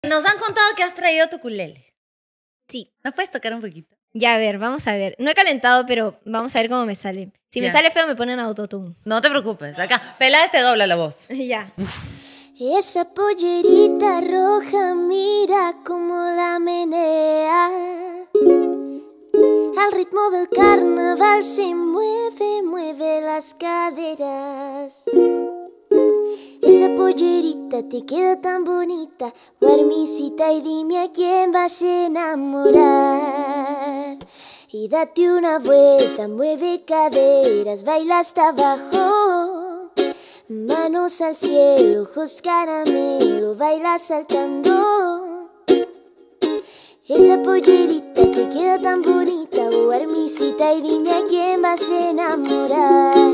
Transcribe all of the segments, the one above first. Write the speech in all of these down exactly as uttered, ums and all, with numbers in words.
Nos han contado que has traído tu ukulele. Sí. ¿Nos puedes tocar un poquito? Ya, a ver, vamos a ver. No he calentado, pero vamos a ver cómo me sale. Si Ya. me sale feo, me ponen autotune. No te preocupes. Acá, Peláez te dobla la voz. Ya. Esa pollerita roja, mira cómo la menea. Al ritmo del carnaval se mueve, mueve las caderas. Esa pollerita te queda tan bonita, guarmisita, y dime a quién vas a enamorar. Y date una vuelta, mueve caderas, baila hasta abajo. Manos al cielo, ojos caramelo, baila saltando. Esa pollerita te queda tan bonita, guarmisita, y dime a quién vas a enamorar.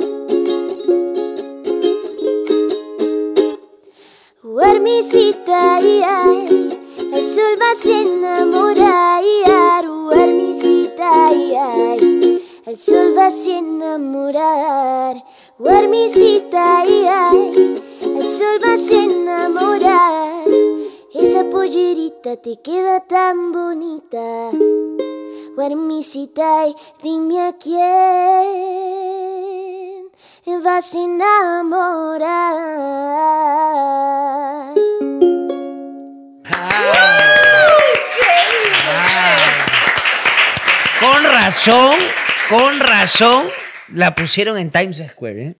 Guarmisita, ay, ay, el sol va a enamorar, guarmisita, ay, ay, el sol va a enamorar, guarmisita, ay, ay, el sol va a enamorar. Esa pollerita te queda tan bonita, guarmisita, ay, dime a quién vas a enamorar. Con razón, con razón, la pusieron en Times Square, ¿eh?